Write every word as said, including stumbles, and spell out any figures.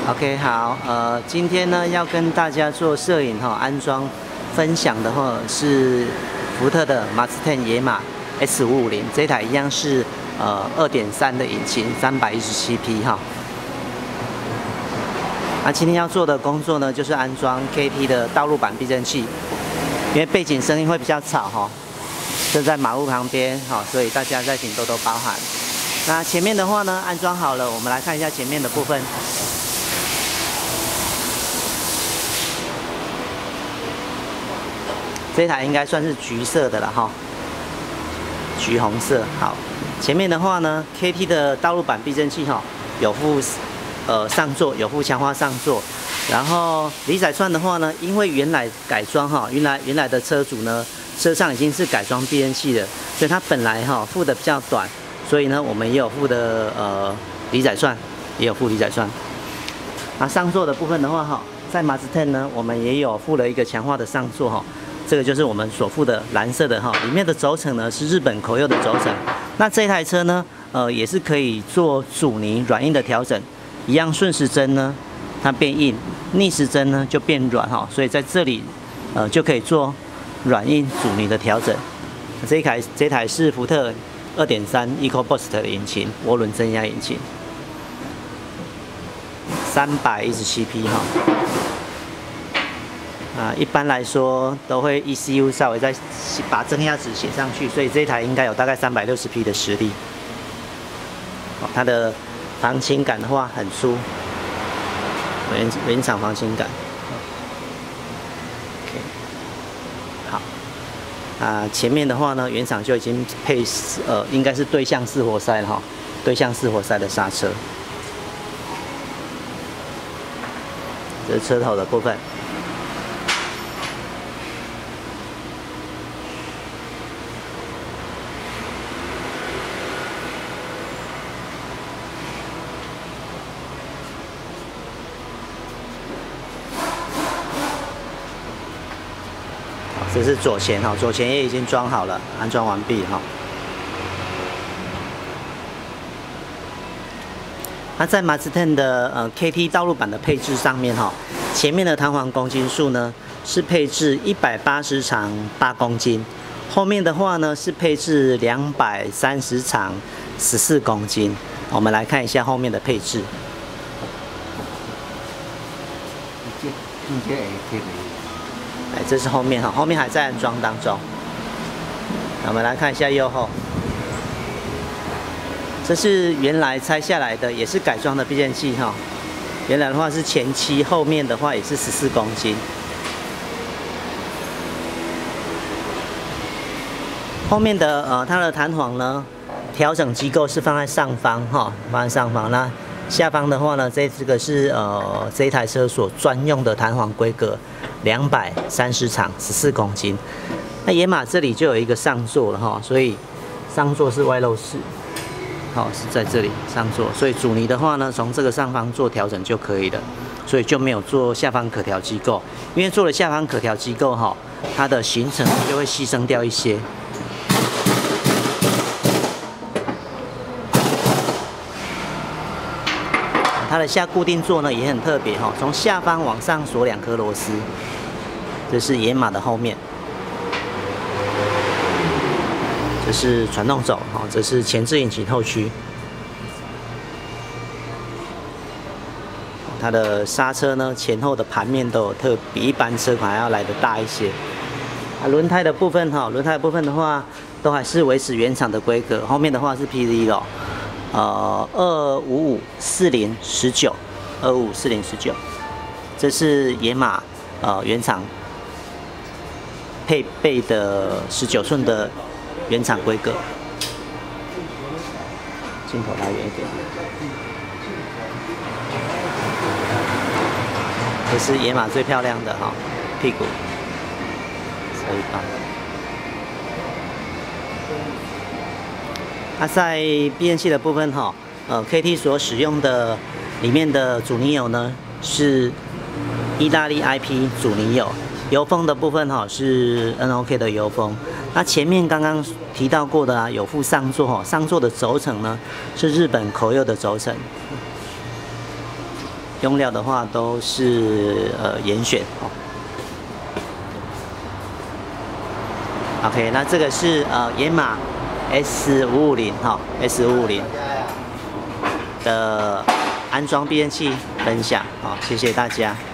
OK， 好，呃，今天呢要跟大家做摄影哈、哦、安装分享的话是福特的 Mustang 野马 S 五五零这台一样是呃 二点三 的引擎， 三百一十七匹哈。那今天要做的工作呢，就是安装 K T 的道路板避震器，因为背景声音会比较吵哈，就在马路旁边哈，所以大家再请多多包涵。那前面的话呢，安装好了，我们来看一下前面的部分。这台应该算是橘色的了哈，橘红色。好，前面的话呢 ，K T 的道路板避震器哈，有附呃上座，有附强化上座。然后离载串的话呢，因为原来改装哈，原来原来的车主呢，车上已经是改装避震器的，所以它本来哈附的比较短，所以呢，我们也有附的呃离载串，也有附离载串。那上座的部分的话哈，在 Mustang 呢，我们也有附了一个强化的上座哈。这个就是我们所附的蓝色的哈，里面的轴承呢是日本口柚的轴承。那这台车呢，呃，也是可以做阻尼软硬的调整，一样顺时针呢它变硬，逆时针呢就变软哈，所以在这里呃就可以做软硬阻尼的调整。这一台这台是福特 二点三 EcoBoost 的引擎，涡轮增压引擎，三百一十七匹哈。啊，一般来说都会 E C U 稍微再把增压值写上去，所以这一台应该有大概三百六十匹的实力。哦，它的防倾杆的话很粗，原原厂防倾杆。OK， 好。啊，前面的话呢，原厂就已经配呃，应该是对向式活塞了哈，对向式活塞的刹车。这是车头的部分。这是左前哈，左前也已经装好了，安装完毕哈。那在 Mustang 的呃 K T 道路板的配置上面哈，前面的弹簧公斤数呢是配置一百八十场八公斤，后面的话呢是配置两百三十场十四公斤。我们来看一下后面的配置。哎，这是后面哈，后面还在安装当中。我们来看一下右后，这是原来拆下来的，也是改装的避震器哈。原来的话是前七，后面的话也是十四公斤。后面的呃，它的弹簧呢，调整机构是放在上方哈，放在上方。那下方的话呢，这这个是呃这一台车所专用的弹簧规格。两百三十场，十四公斤。那野马这里就有一个上座了哈，所以上座是外露式，好是在这里上座，所以阻尼的话呢，从这个上方做调整就可以了，所以就没有做下方可调机构，因为做了下方可调机构哈，它的行程就会牺牲掉一些。它的下固定座呢也很特别哈，从下方往上锁两颗螺丝，这是野马的后面，这是传动轴哈，这是前置引擎后驱，它的刹车呢前后的盘面都有特比一般车款还要来得大一些。啊，轮胎的部分哈，轮胎的部分的话都还是维持原厂的规格，后面的话是 P Z 咯。呃，二五五四零十九，二五五四零十九，这是野马呃原厂配备的十九寸的原厂规格。镜头拉远一点。这是野马最漂亮的哈、哦、屁股，车一半。那、啊、在避震器的部分哈，呃 ，K T 所使用的里面的阻尼油呢是意大利 I P 阻尼油，油封的部分哈是 N O K 的油封。那前面刚刚提到过的啊，有附上座哈，上座的轴承呢是日本口柚的轴承。 用料的话都是呃严选哦。OK， 那这个是呃野马 S 五五零哈 ，S 五五零的安装避震器分享，好，谢谢大家。